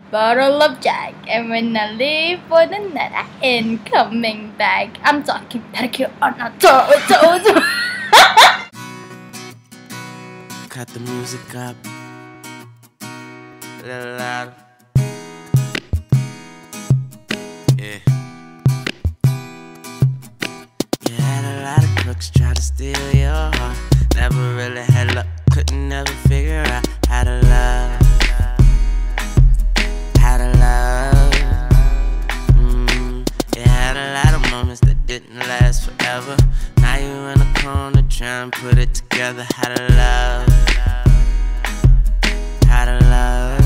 bottle of Jack, and when I leave for the night, I ain't coming back. I'm talking pedicure on a toe. Cut the music up a little louder. Yeah. You had a lot of crooks try to steal your heart. Never really had luck, couldn't never figure out how to love. How to love. You had a lot of moments that didn't last forever. Now you in a corner trying to put it together. How to love. How to love.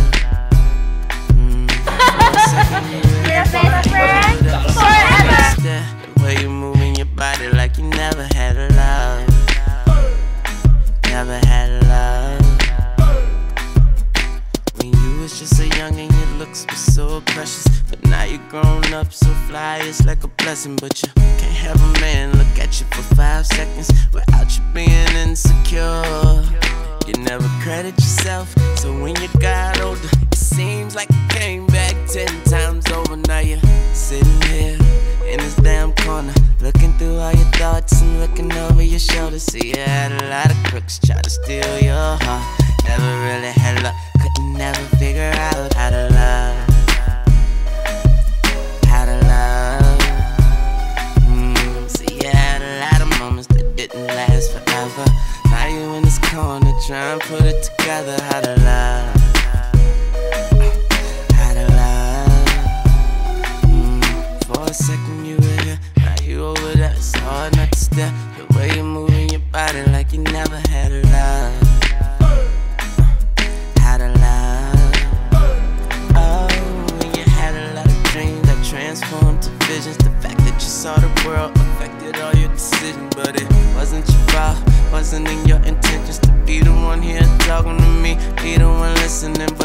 Your best friend forever. The way you moving your body like you never had a love. Never had a love. When you was just so young and your looks were so precious, but now you're grown up so fly, it's like a blessing. But you can't have a man look at you for 5 seconds without you being insecure. You never credit yourself, so when you got older, it seems like you came back 10 times over. Now you're sitting here in this damn corner, looking through all your thoughts and looking over your shoulder. See, you had a lot of crooks try to steal your heart. Never really had luck, couldn't never figure out how to love. How to love. See, you had a lot of moments that didn't last forever. Now you in this corner trying to put it together. How to love. How to love. For a second you were here, now you over there. It's hard not to stare. The way you're moving your body like you never had a love. How to love. Oh, when you had a lot of dreams that transformed to visions. The fact that you saw the world affected all your decisions, but it wasn't your fault. Wasn't in your intentions to be the one here talking to me, be the one listening.